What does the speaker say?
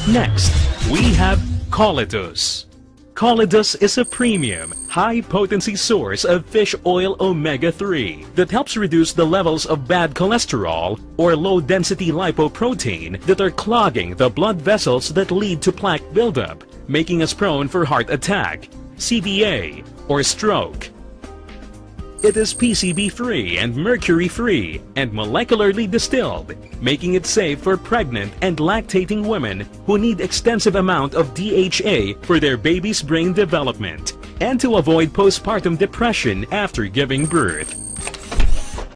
Next, we have Coledus. Coledus is a premium, high-potency source of fish oil omega-3 that helps reduce the levels of bad cholesterol or low-density lipoprotein that are clogging the blood vessels that lead to plaque buildup, making us prone for heart attack, CVA, or stroke. It is PCB-free and mercury-free and molecularly distilled, making it safe for pregnant and lactating women who need extensive amount of DHA for their baby's brain development and to avoid postpartum depression after giving birth.